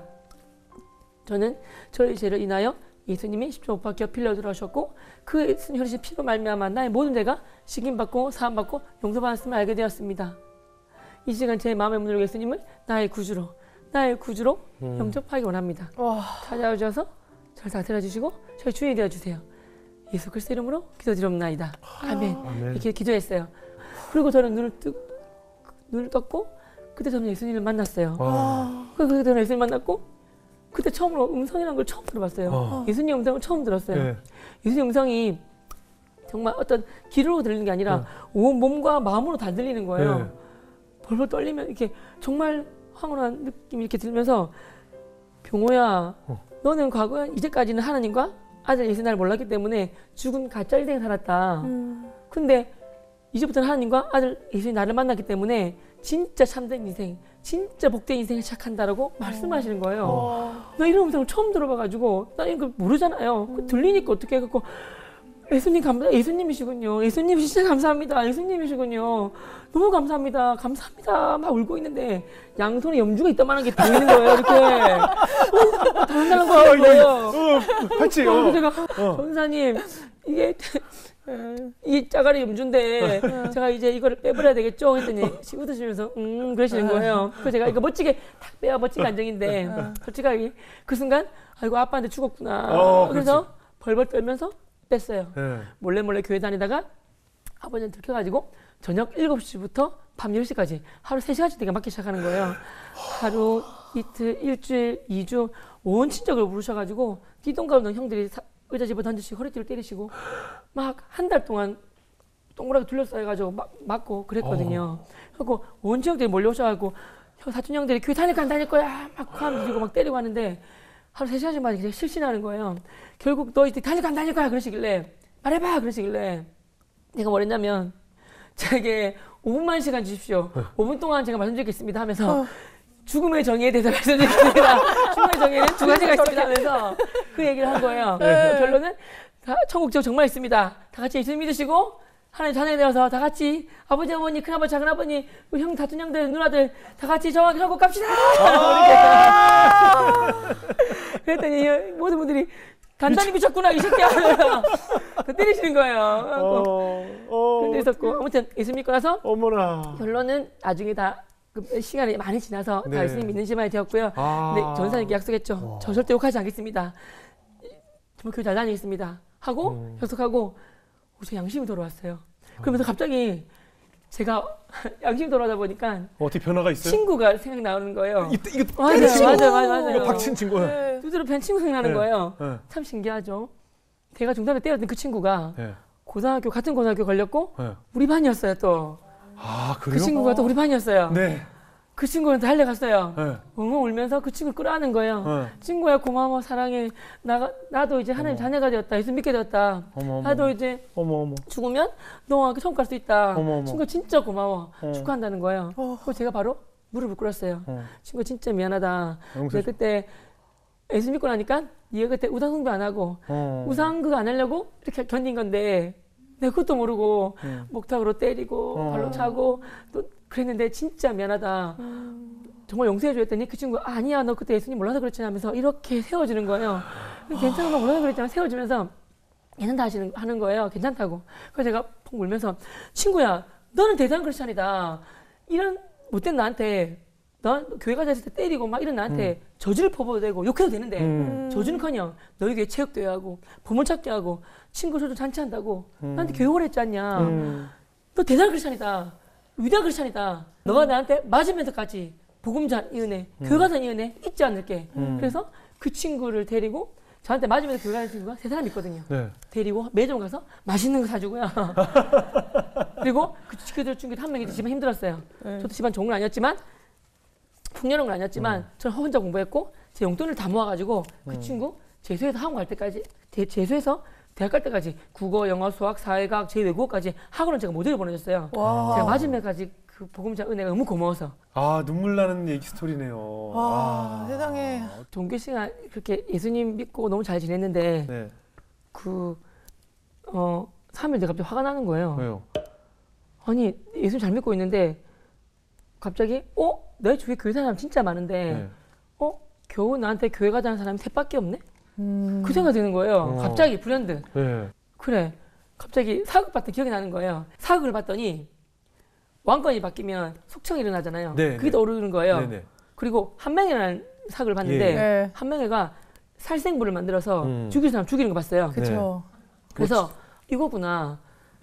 저는 저의 죄를 인하여 예수님이 십자가 못 박혀 빌려 들어오셨고 그 예수님 흘리신 피로 말미암아 나의 모든 죄가 식임받고 사함받고 용서받았음을 알게 되었습니다. 이 시간 제 마음의 문을 열고 예수님을 나의 구주로 영접하기 원합니다. 찾아오셔서 저를 다스려 주시고 저희 주인이 되어 주세요. 예수 그리스도 이름으로 기도드립나이다. 아멘. 이렇게 기도했어요. 그리고 저는 눈을 떴고 그때 저는 예수님을 만났어요. 그때 저는 예수님을 만났고 그때 처음으로 음성이라는 걸 처음 들어봤어요. 예수님 음성을 처음 들었어요. 네. 예수님 음성이 정말 어떤 귀로 들리는 게 아니라 온 몸과 마음으로 다 들리는 거예요. 네. 벌벌 떨리면 이렇게 정말 황홀한 느낌이 이렇게 들면서 병호야 너는 과거에 이제까지는 하나님과 아들 예수 나를 몰랐기 때문에 죽은 가짜 인생을 살았다. 근데 이제부터는 하나님과 아들 예수님 나를 만났기 때문에 진짜 참된 인생, 진짜 복된 인생을 시작한다라고 말씀하시는 거예요. 나 이런 음성을 처음 들어봐가지고 나 이거 모르잖아요. 들리니까 어떻게 해갖고 예수님 예수님이시군요. 예수님 진짜 감사합니다. 예수님이시군요. 너무 감사합니다. 감사합니다. 막 울고 있는데 양손에 염주가 있다만한 게 보이는 거예요. 이렇게 달랑달랑 거예요. 팔찌. 그래서 제가 전사님 이게 짜가리 염주인데 제가 이제 이거를 빼버려야 되겠죠? 했더니 웃으시면서 그러시는 거예요. 그래서 제가 이거 멋지게 탁 빼야 멋진 감정인데 솔직하게 그 순간 아이고 아빠한테 죽었구나. 그래서 벌벌 떨면서 뺐어요. 네. 몰래 교회 다니다가 아버지는 들켜가지고 저녁 7시부터 밤 10시까지 하루 3시간씩 되게 맞기 시작하는 거예요. 하루, 이틀, 일주일, 2주 온 친척을 부르셔가지고 기둥 가운데 형들이 의자 집어 던지시고 허리띠를 때리시고 막 한 달 동안 동그랗게 둘러싸여가지고 맞고 그랬거든요. 그리고 온 친척들이 몰려오셔가지고 사촌 형들이 교회 다닐 거야 막 화음 지르고 막 때리고 하는데 하루 3시간씩만 이제 실신하는 거예요. 결국 너 이제 다닐 거야 그러시길래 말해봐 그러시길래 내가 뭐랬냐면 제게 5분만 시간 주십시오. 5분 동안 제가 말씀드리겠습니다 하면서 죽음의 정의에 대해서 말씀드리겠습니다. 죽음의 정의는 두 가지가 있습니다 하면서 그 얘기를 한 거예요. 결론은 천국 지옥 정말 있습니다. 다 같이 예수 믿으시고 하나님 자녀 되어서 다 같이 아버지 어머니 큰아버지 작은아버니 우리 형 사촌 형들 누나들 다 같이 저와 천국 갑시다. 그랬더니 모든 분들이 단단히 미쳤구나 이 새끼야. 때리시는 거예요. 그런데 있었고 아무튼 예수 믿고 나서 어머나. 결론은 나중에 다 그 시간이 많이 지나서 다 예수님 믿는 시간이 되었고요. 근데 전사님께 약속했죠. 저 절대 욕하지 않겠습니다. 정말 교회 잘 다니겠습니다. 하고 약속하고 저 양심이 돌아왔어요. 그러면서 갑자기 제가 양심이 돌아오다 보니까 어떻게 변화가 있어요? 친구가 생각나는 거예요. 이거 맞아요. 이거 박친 친구야. 두드러 팬 친구 생각나는 거예요. 참 신기하죠. 제가 중삼에 때렸던 그 친구가 같은 고등학교 걸렸고 우리 반이었어요 또. 그래요? 그 친구가 또 우리 반이었어요. 네. 그 친구는 달려갔어요. 엉엉 울면서 그 친구를 끌어안는 거예요. 친구야 고마워 사랑해. 나도 이제 하나님 자녀가 되었다. 예수 믿게 되었다. 나도 이제 죽으면 너와 천국 갈 수 있다. 친구 진짜 고마워. 축하한다는 거예요. 그래서 제가 바로 무릎을 꿇었어요. 친구 진짜 미안하다. 내가 그때 예수 믿고 나니까 네가 그때 우상숭배 안 하고 우상 그거 안 하려고 이렇게 견딘 건데 내가 그것도 모르고 목탁으로 때리고 발로 차고 또 그랬는데 진짜 미안하다. 정말 용서해줘 했더니 그 친구가 아니야 너 그때 예수님 몰라서 그렇지 하면서 이렇게 세워주는 거예요. 괜찮아 너 몰라서 그랬잖아. 세워주면서 괜찮다 하는 거예요. 괜찮다고. 그래서 제가 푹 울면서 친구야 너는 대단한 크리스찬이다. 이런 못된 나한테 너 교회 가자 했을 때 때리고 막 이런 나한테 저주를 퍼부어도 되고 욕해도 되는데 저주는커녕 너희 교회 체육대회 하고 보물찾기 하고 친구 저도 잔치한다고 나한테 교육을 했지 않냐. 너 대단한 크리스찬이다. 위대한 크리스찬이다. 너가 나한테 맞으면서까지 복음전 이 은혜, 교회 가자 이 은혜 잊지 않을게. 그래서 그 친구를 데리고 저한테 맞으면서 교회 가는 친구가 3사람 있거든요. 네. 데리고 매점 가서 맛있는 거 사주고요. 그리고 그 친구들 한 명이 집안 힘들었어요. 저도 집안 좋은 건 아니었지만 풍요로운 건 아니었지만 저는 혼자 공부했고 제 용돈을 다 모아가지고 그 친구 재수해서 학원 갈 때까지 재수해서 대학 갈 때까지 국어, 영어, 수학, 사회과학, 제2외국어까지 학원을 제가 모델을 보내줬어요. 와. 제가 맞으면까지 그 복음자 은혜가 너무 고마워서. 눈물 나는 얘기 스토리네요. 와, 세상에. 종교 씨가 그렇게 예수님 믿고 너무 잘 지냈는데 네. 3일 내가 갑자기 화가 나는 거예요. 왜요? 아니 예수님 잘 믿고 있는데 갑자기 내 주위에 교회 사람 진짜 많은데 겨우 나한테 교회 가자는 사람이 3밖에 없네? 그 생각이 드는 거예요. 갑자기 불현듯. 네. 그래. 갑자기 사극 봤던 기억이 나는 거예요. 사극을 봤더니 왕권이 바뀌면 숙청이 일어나잖아요. 네, 그게 떠오르는 거예요. 네네. 그리고 한명회라는 사극을 봤는데 예. 한명회가 살생부를 만들어서 죽일 사람 죽이는 거 봤어요. 그렇죠. 그래서 이거구나.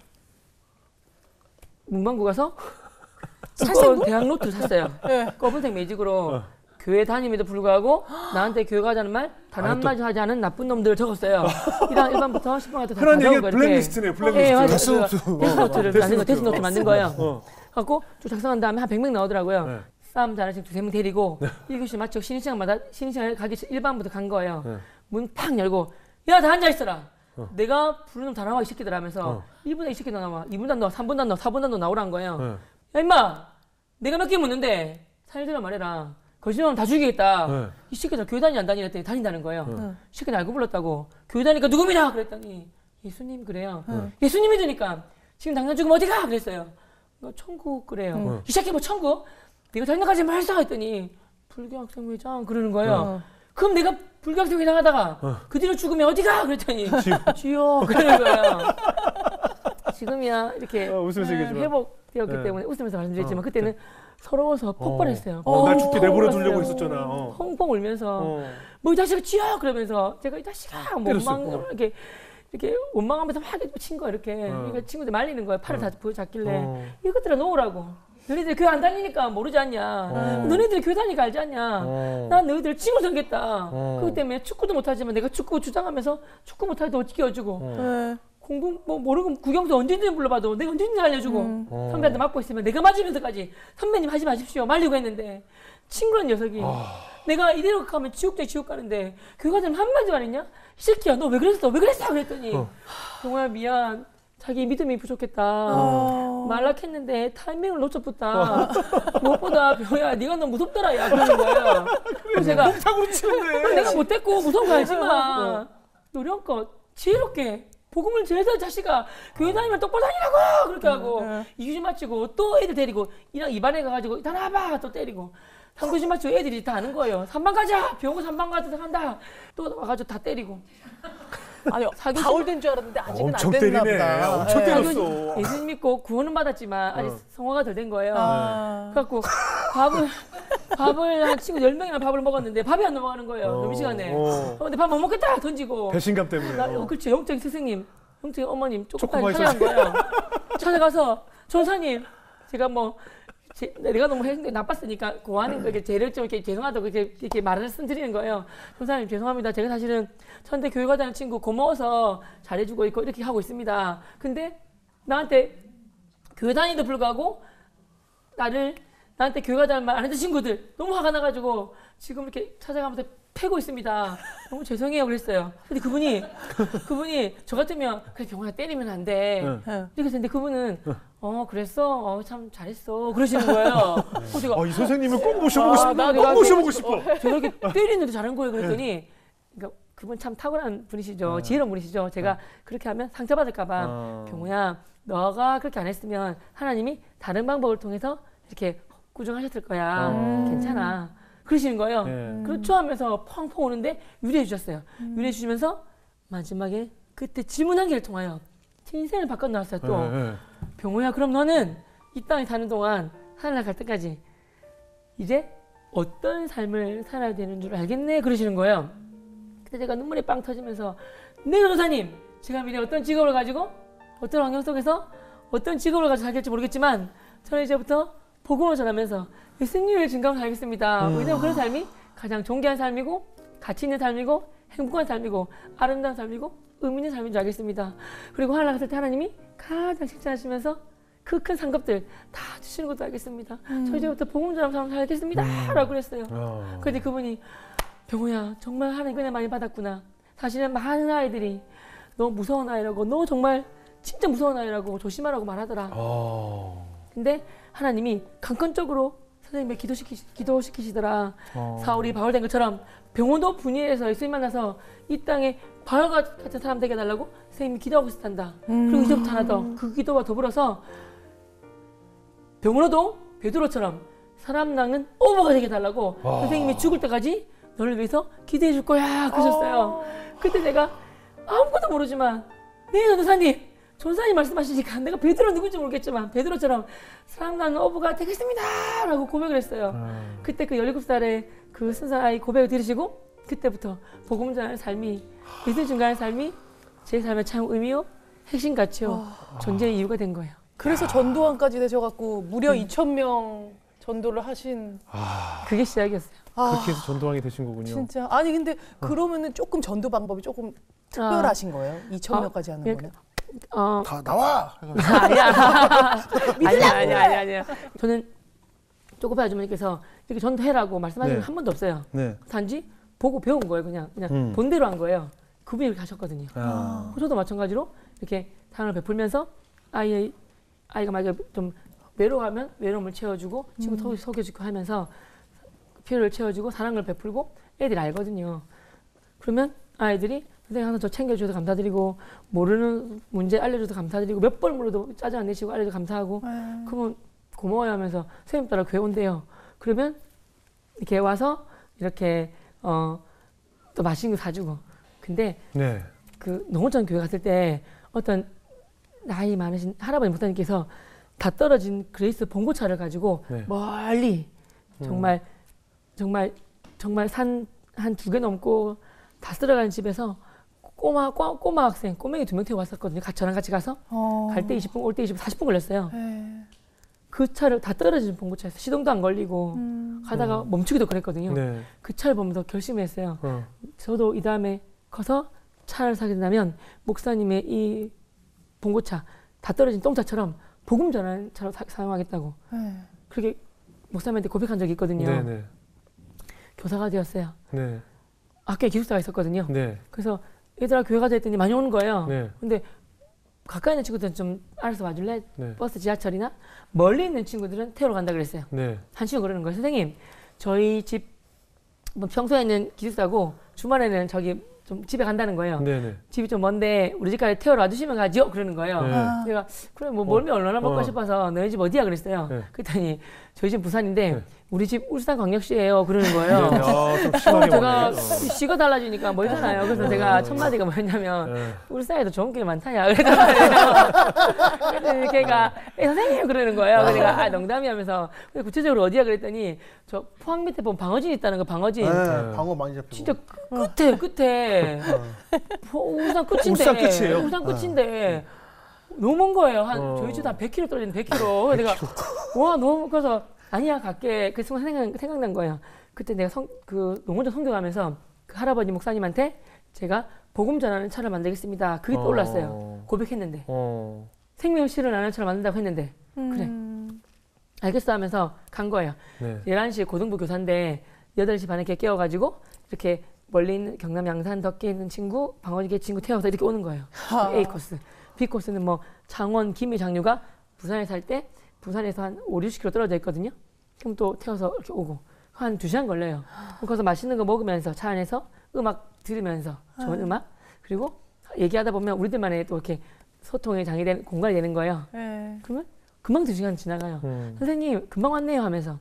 문방구 가서 두꺼운 대학 노트를 샀어요. 네. 검은색 매직으로 교회 다님에도 불구하고 나한테 교회 가자는 말 단 한마디 하지 않은 나쁜 놈들을 적었어요. 1반부터 10반까지 다 흔한 얘기가 가져오고 이렇게. 블랙리스트네요. 블랙리스트. 예, 맞아요. 데스노트. 데스노트를 만든 거, 데스노트 만든 거예요. 갖고 쭉 작성한 다음에 한 100명 나오더라고요. 네. 싸움 잘하신 두세 명 데리고 1교시 마치고 쉬는 시간마다 쉬는 시간에 가기 1반부터 간 거예요. 네. 문 팍 열고 야 다 앉아 있어라. 내가 부르는 다 나와 이 새끼들 하면서 1분에 이 새끼들 나와 2분 단도 3분 단도 4분 단도 나오라는 거예요. 야 임마 내가 몇 개 묻는데 살려들어 말해라. 거짓말하면 다 죽이겠다. 이 새끼들 교회 다니 안 다니라 했더니 다닌다는 거예요. 이 새끼들 알고 불렀다고. 교회 다니까 누굽니다 그랬더니 예수님 그래요. 예수님 믿으니까 지금 당장 죽으면 어디 가 그랬어요. 너 천국 그래요. 이 새끼 뭐 천국? 내가 장난까지 말싸 했더니 불교 학생 회장 그러는 거예요. 그럼 내가 불교 학생 회장 하다가 그 뒤로 죽으면 어디 가 그랬더니 지요 그러는 거예요. 지금이야 이렇게 웃으면서 얘기해주면. 회복되었기 네. 때문에 웃으면서 말씀드렸지만 그때는 서러워서 폭발했어요. 날 죽게 내버려 두려고 울었어요. 했었잖아. 펑펑 울면서 뭐 이 자식아 지어 그러면서 제가 이 자식아 뭐 때렸어. 원망 이렇게 원망하면서 막 친 거야 이렇게. 그러니까 친구들 말리는 거야. 팔을 다 잡길래 이것들아 놓으라고. 너희들 교회 안 다니니까 모르지 않냐. 너희들 교회 다니니까 알지 않냐. 난 너희들 친구 생겼다. 그렇기 때문에 축구도 못하지만 내가 축구 주장하면서 축구 못하도 어떻게 해주고 공부 뭐 모르고 구경도 언제든지 불러봐도 내가 언제든지 알려주고 선배한테 맡고 있으면 내가 맞으면서까지 선배님 하지 마십시오 말리고 했는데 친구란 녀석이 내가 이대로 가면 지옥 대 지옥 가는데 교회 가자면 한마디 말했냐? 이 새끼야 너 왜 그랬어? 왜 그랬어? 그랬더니 정말 미안 자기 믿음이 부족했다 말락했는데 타이밍을 놓쳤다 무엇보다 병야 네가 너무 무섭더라 야 그러는 거예요. 그래서 제가 목탁으로 치는데. 내가 못됐고 무서운 거 알지만 노력껏 지혜롭게 복음을 전해서 자식아 교회 다니면 똑바로 다니라고 그렇게 하고 2교시 마치고 또 애들 데리고 2반에 가가지고 다 나와봐 또 때리고 3교시 마치고 애들이 다 아는 거예요. 3반 가자 병고 3반 가자 간다 또 와가지고 다 때리고 아니 바울된 줄 알았는데 아직은 엄청 안 됐나 때리네. 보다. 엄청 예. 때렸어. 예수님 믿고 구원은 받았지만 아직 성화가 덜 된 거예요. 아. 그래갖고 밥을 한 친구 10명이나 밥을 먹었는데 밥이 안 넘어가는 거예요. 점심시간에. 근데 밥 못 먹겠다 던지고. 배신감 때문에. 그렇죠. 영적인 스승님, 영적인 어머님 조금만 조금만 찾아간 거예요. 찾아가서 전사님 제가 뭐 내가 너무 했는데 나빴으니까 고하는 거 죄를 좀 이렇게 죄송하다고 이렇게 말씀드리는 거예요. 전사님 죄송합니다. 제가 사실은 천대 교회 가자는 친구 고마워서 잘해주고 있고 이렇게 하고 있습니다. 근데 나한테 교회 다니도 불구하고 나한테 교회 가자는 말 안 했던 친구들 너무 화가 나가지고 지금 이렇게 찾아가면서 패고 있습니다. 너무 죄송해요 그랬어요. 근데 그분이 저 같으면 그래 병원에 때리면 안 돼. 이렇게 했는데 그분은 그랬어? 참 잘했어. 그러시는 거예요. 제가 이 선생님을 꼭 모셔보고 싶어. 나 꼭 모셔보고 싶어. 제가 이렇게 때리는데 잘한 거예요. 그랬더니 그러니까 그분 참 탁월한 분이시죠. 지혜로운 분이시죠. 제가 그렇게 하면 상처받을까봐 병호야 너가 그렇게 안 했으면 하나님이 다른 방법을 통해서 이렇게 구정하셨을 거야. 괜찮아. 그러시는 거예요. 그렇죠 하면서 펑펑 오는데 위로해 주셨어요. 위로해 주시면서 마지막에 그때 질문 한 개를 통하여 제 인생을 바꿔 놨어요. 또 병호야 그럼 너는 이 땅에 사는 동안 하늘나라 갈 때까지 이제 어떤 삶을 살아야 되는 줄 알겠네 그러시는 거예요. 그때 제가 눈물이 빵 터지면서 네 변호사님 제가 미래 어떤 직업을 가지고 어떤 환경 속에서 어떤 직업을 가지고 살겠지 모르겠지만 저는 이제부터 복음을 전하면서 예수님을 증거하며 살겠습니다. 왜냐하면 그런 삶이 가장 존귀한 삶이고 가치 있는 삶이고 행복한 삶이고 아름다운 삶이고 의미 있는 삶인 줄 알겠습니다. 그리고 하나님 갔을 때 하나님이 가장 칭찬하시면서 그 큰 상급들 다 주시는 것도 알겠습니다. 저 이제부터 복음 전하며 삶을 살겠습니다. 라고 그랬어요. 그런데 그분이 병호야 정말 하나님 은혜 많이 받았구나. 사실은 많은 아이들이 너 무서운 아이라고 너 정말 진짜 무서운 아이라고 조심하라고 말하더라. 근데 하나님이 강건적으로 선생님을 기도시키시더라. 사울이 바울 된 것처럼 병원도 분이해서 예수님 만나서 이 땅에 바울과 같은 사람 되게 해달라고 선생님이 기도하고 있었단다. 그리고 이제부터 하나 더 그 기도와 더불어서 병원도 베드로처럼 사람 낳는 오버가 되게 해달라고 선생님이 죽을 때까지 너를 위해서 기도해 줄 거야 그러셨어요. 그때 내가 아무것도 모르지만 네 변호사님 전사님 말씀하시니까 내가 베드로 누군지 모르겠지만 베드로처럼 사랑하는 어부가 되겠습니다 라고 고백을 했어요. 그때 그 17살의 그 순수한 아이 고백을 들으시고 그때부터 복음 전하는 삶이 믿음 증가하는 삶이 제 삶의 참 의미요 핵심 가치요 존재의 이유가 된 거예요. 그래서 전도환까지 되셔갖고 무려 2,000명 전도를 하신. 그게 시작이었어요. 그렇게 해서 전도왕이 되신 거군요. 진짜. 아니 근데 그러면은 조금 전도 방법이 조금 특별하신 거예요? 2,000명까지 하는 거는? 다 나와. 아니야. 저는 쪼꼬파 아주머니께서 이렇게 전도해라고 말씀하신 건 한 번도 없어요. 네. 단지 보고 배운 거예요. 그냥 본대로 한 거예요. 그분이 이렇게 하셨거든요. 저도 마찬가지로 이렇게 사랑을 베풀면서 아이가 만약에 좀 외로워하면 외로움을 채워주고 친구 속여주고 하면서 필요를 채워주고 사랑을 베풀고 애들이 알거든요. 그러면 아이들이 선생님 항상 저 챙겨줘서 감사드리고 모르는 문제 알려줘서 감사드리고 몇 번 물어도 짜증 안 내시고 알려줘서 감사하고 그러면 고마워요 하면서 선생님 따라 교회 온대요. 그러면 이렇게 와서 이렇게 또 맛있는 거 사주고 근데 네. 그 농어촌 교회 갔을 때 어떤 나이 많으신 할아버지 목사님께서 다 떨어진 그레이스 봉고차를 가지고 네. 멀리 정말 산 한 2개 넘고 다 쓸어가는 집에서 꼬마 학생 꼬맹이 2명 태워 왔었거든요. 저랑 같이 가서 갈 때 20분 올 때 20분 40분 걸렸어요. 그 차를 다 떨어진 봉고차에서 시동도 안 걸리고 가다가 멈추기도 그랬거든요. 네. 그 차를 보면서 결심했어요. 저도 이 다음에 커서 차를 사게 된다면 목사님의 이 봉고차 다 떨어진 똥차처럼 복음 전하는 차로 사용하겠다고. 그렇게 목사님한테 고백한 적이 있거든요. 네네. 교사가 되었어요. 네. 학교에 기숙사가 있었거든요. 네. 그래서 얘들아 교회 가자 했더니 많이 오는 거예요. 네. 근데 가까이 있는 친구들은 좀 알아서 와줄래? 네. 버스 지하철이나 멀리 있는 친구들은 태우러 간다 그랬어요. 네. 한 친구가 그러는 거예요. 선생님 저희 집 뭐 평소에는 기숙사고 주말에는 저기 좀 집에 간다는 거예요. 네네. 집이 좀 먼데 우리 집까지 태우러 와주시면 가지요? 그러는 거예요. 네. 내가 그래 뭐 멀면 얼마나 먹고 싶어서 너희 집 어디야 그랬어요. 네. 그랬더니 저희 집 부산인데 네. 우리 집 울산광역시예요 그러는 거예요. 네. 좀 심하게 제가 먹네. 시가 달라지니까 멀잖아요. 그래서 제가 첫 마디가 뭐였냐면 네. 울산에도 좋은 게 많다야 그랬단 말이에요. 그랬더니 걔가 선생님 그러는 거예요. 그래서 내가 농담이 하면서 근데 구체적으로 어디야 그랬더니 저 포항 밑에 보면 방어진 있다는 거 방어진. 네, 방어 많이 잡히고. 진짜 끝에 울산 끝인데 울산 끝이에요? 울산 끝인데 너무 먼 거예요. 저희 집 한 100km 떨어지는 100km. 내가 와 너무 그래서 아니야 갈게. 그 순간 생각난 거예요. 그때 내가 그 농원전 선교하면서 그 할아버지 목사님한테 제가 복음 전하는 차를 만들겠습니다. 그게 떠올랐어요. 고백했는데 생명 실현하는 차를 만든다고 했는데 그래 알겠어 하면서 간 거예요. 네. 11시에 고등부 교사인데 8시 반에 걔 깨워가지고 이렇게 멀리 있는 경남 양산 덕계에 있는 친구 방어지계 친구 태워서 이렇게 오는 거예요. A 코스. B 코스는 뭐 창원 김해 장류가 부산에 살 때 부산에서 한 5-60km 떨어져 있거든요. 그럼 또 태워서 이렇게 오고 한 2시간 걸려요. 거기서 맛있는 거 먹으면서 차 안에서 음악 들으면서 좋은 음악 그리고 얘기하다 보면 우리들만의 또 이렇게 소통의 장이 되는 공간이 되는 거예요. 그러면 금방 2시간 지나가요. 선생님 금방 왔네요 하면서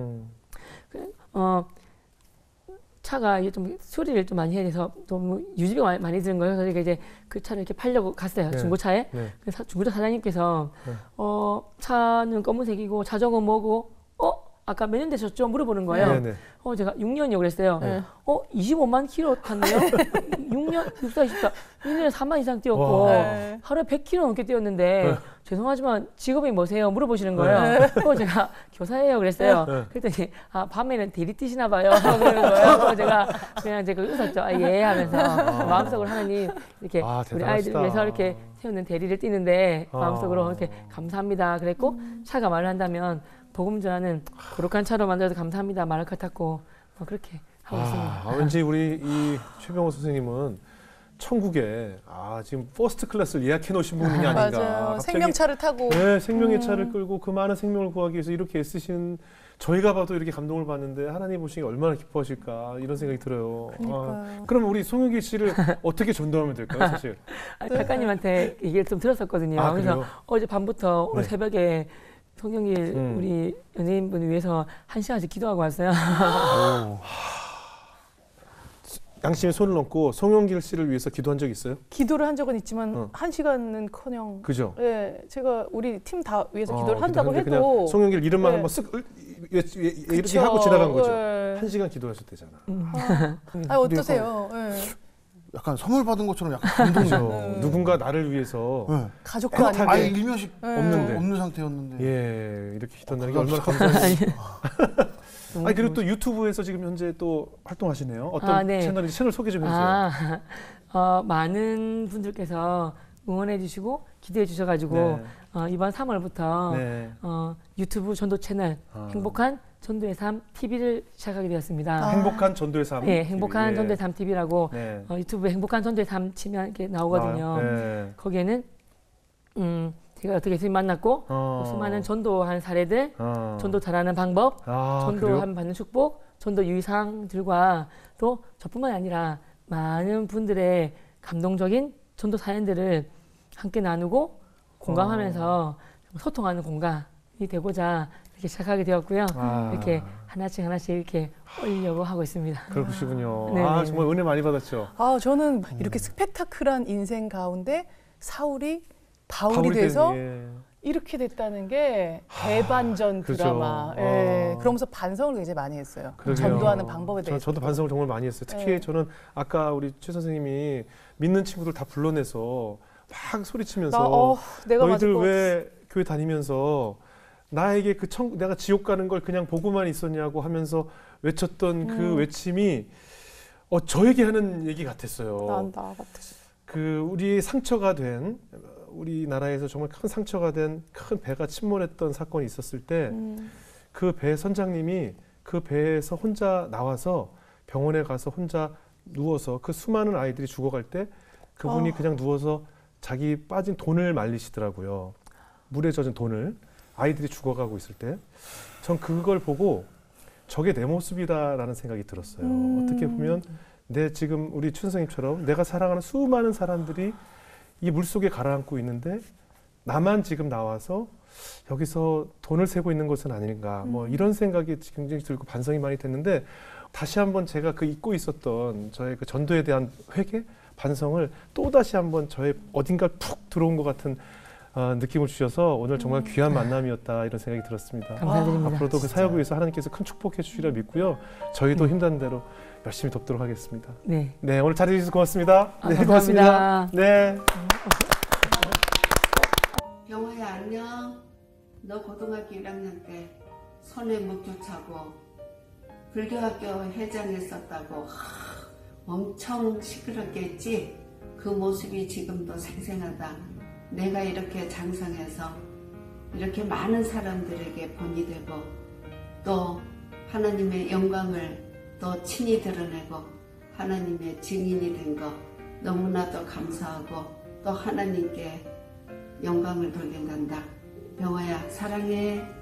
차가 이게 좀 수리를 좀 많이 해야 돼서 너무 유지비가 많이 드는 거예요. 그래서 이제 그 차를 이렇게 팔려고 갔어요. 네. 중고차에. 네. 그래서 중고차 사장님께서 네. 차는 검은색이고 자전거 뭐고 아까 몇 년 되셨죠? 물어보는 거예요. 네네. 제가 6년이요 그랬어요. 네. 25만 킬로 탔네요. 6년 64 1년에 4만 이상 뛰었고 하루에 100km 넘게 뛰었는데 죄송하지만 직업이 뭐세요? 물어보시는 거예요. 제가 교사예요 그랬어요. 그랬더니 밤에는 대리 뛰시나 봐요. 그러는 거예요. 제가 그냥 제가 웃었죠. 예 하면서 마음속으로 하나님 이렇게 우리 아이들 위해서 이렇게 세우는 대리를 뛰는데 마음속으로 이렇게 감사합니다. 그랬고 차가 말을 한다면 복음 전하는 거룩한 차로 만들어서 감사합니다. 말을 같았고 그렇게 하고 있습니다. 왠지 우리 이 최병호 선생님은 천국에 지금 퍼스트 클래스를 예약해 놓으신 분이 아닌가. 맞아요. 갑자기, 생명차를 타고. 네, 생명의 차를 끌고 그 많은 생명을 구하기 위해서 이렇게 애쓰신 저희가 봐도 이렇게 감동을 받는데 하나님 보시기 얼마나 기뻐하실까 이런 생각이 들어요. 그럼 우리 송영길 씨를 어떻게 전도하면 될까요, 사실? 작가님한테 얘기를 좀 들었었거든요. 그래서 어제 밤부터 오늘 새벽에 송영길 우리 연예인분을 위해서 1시간씩 기도하고 왔어요. 양심의 손을 얹고 송영길 씨를 위해서 기도한 적 있어요? 기도를 한 적은 있지만 1시간은커녕. 그죠? 예, 제가 우리 팀 다 위해서 기도를 기도하는데 한다고 해도 그냥 송영길 이름만 네. 한번 쓱 이렇게 하고 지나간 거죠. 네. 1시간 기도하셨대잖아. 어떠세요? 네. 약간 선물 받은 것처럼 약간 감동이죠. 누군가 나를 위해서 가족도 아니고 아예 일면식 없는데 없는 상태였는데. 예, 이렇게 기도한다는 게 얼마나 감사한지. 아니 그리고 또 유튜브에서 지금 현재 또 활동하시네요. 어떤 네. 채널인지 채널 소개 좀 해주세요. 많은 분들께서 응원해 주시고 기대해 주셔가지고 이번 3월부터 네. 유튜브 전도 채널 행복한 전도의 삶 TV를 시작하게 되었습니다. 행복한 전도의 삶. 네, 행복한 예. 전도의 삶 TV라고 네. 유튜브에 행복한 전도의 삶 치면 이렇게 나오거든요. 네. 거기에는 제가 어떻게 예수님 만났고 수많은 전도한 사례들, 전도 잘하는 방법, 전도하면 받는 축복, 전도 유의사항들과 또 저뿐만 아니라 많은 분들의 감동적인 전도 사연들을 함께 나누고 공감하면서 소통하는 공간이 되고자 이렇게 시작하게 되었고요. 이렇게 하나씩 이렇게 올리려고 하고 있습니다. 그러시군요. 네. 정말 은혜 많이 받았죠. 저는 이렇게 스펙타클한 인생 가운데 사울이 바울이 돼서 이렇게 됐다는 게 대반전 드라마. 그렇죠. 예. 그러면서 반성을 굉장히 많이 했어요. 그러게요. 전도하는 방법에 대해서. 저도 반성을 정말 많이 했어요. 특히 저는 아까 우리 최 선생님이 믿는 친구들 다 불러내서 막 소리치면서 내가 너희들 왜 교회 다니면서 나에게 내가 지옥 가는 걸 그냥 보고만 있었냐고 하면서 외쳤던 그 외침이 저에게 하는 얘기 같았어요. 나 같았어. 우리 상처가 된 우리나라에서 정말 큰 상처가 된 큰 배가 침몰했던 사건이 있었을 때 그 배 선장님이 그 배에서 혼자 나와서 병원에 가서 혼자 누워서 그 수많은 아이들이 죽어갈 때 그분이 그냥 누워서 자기 빠진 돈을 말리시더라고요. 물에 젖은 돈을 아이들이 죽어가고 있을 때 전 그걸 보고 저게 내 모습이다라는 생각이 들었어요. 어떻게 보면 지금 우리 춘성님처럼 내가 사랑하는 수많은 사람들이 이 물속에 가라앉고 있는데 나만 지금 나와서 여기서 돈을 세고 있는 것은 아닌가 뭐 이런 생각이 굉장히 들고 반성이 많이 됐는데 다시 한번 제가 잊고 있었던 저의 그 전도에 대한 회개, 반성을 또 다시 한번 저의 어딘가 푹 들어온 것 같은 느낌을 주셔서 오늘 정말 귀한 만남이었다 이런 생각이 들었습니다. 감사드립니다. 앞으로도 그 사역을 위해서 하나님께서 큰 축복해 주시리라 믿고요. 저희도 힘든 대로 열심히 돕도록 하겠습니다. 네, 오늘 자리해 주셔서 고맙습니다. 네, 감사합니다. 고맙습니다. 네. 병호야 안녕. 너 고등학교 1학년 때 손에 묵주 차고 불교학교 회장했었다고 엄청 시끄럽게 했지? 그 모습이 지금도 생생하다. 내가 이렇게 장성해서 이렇게 많은 사람들에게 본이 되고 또 하나님의 영광을 또 친히 드러내고 하나님의 증인이 된 거 너무나도 감사하고 또 하나님께 영광을 돌려간다. 병호야 사랑해.